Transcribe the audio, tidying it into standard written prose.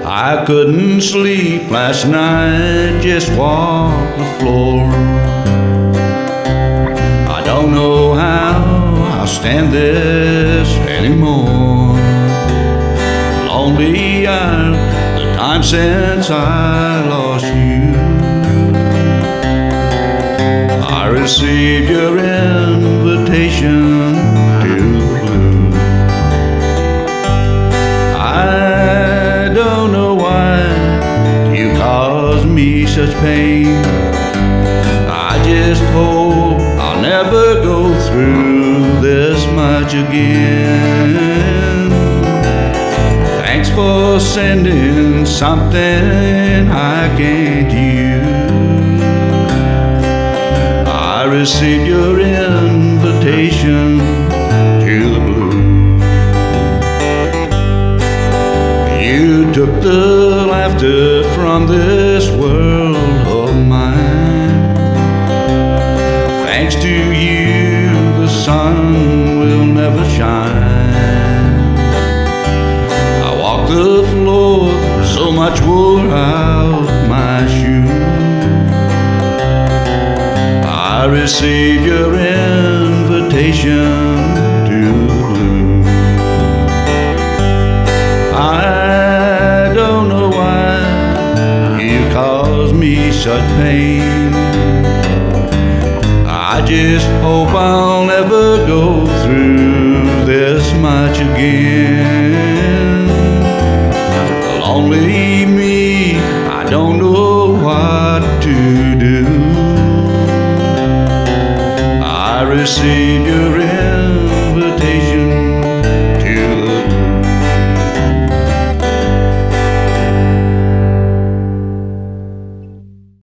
I couldn't sleep last night, just walked the floor. I don't know how I'll stand this anymore. Lonely are the time since I lost you. I received your invitation to the blue. I don't know why you caused me such pain. I just hope I'll never go through this much again. Thanks for sending something I can't use. I received your invitation to the blue. You took the laughter from this world of mine. Thanks to you, the sun will never shine. I walk the floor, so much wore out my shoes. I received your invitation to the blue. I don't know why you caused me such pain. I just hope I'll never go through this much again. Lonely me, I don't know what to do. I received your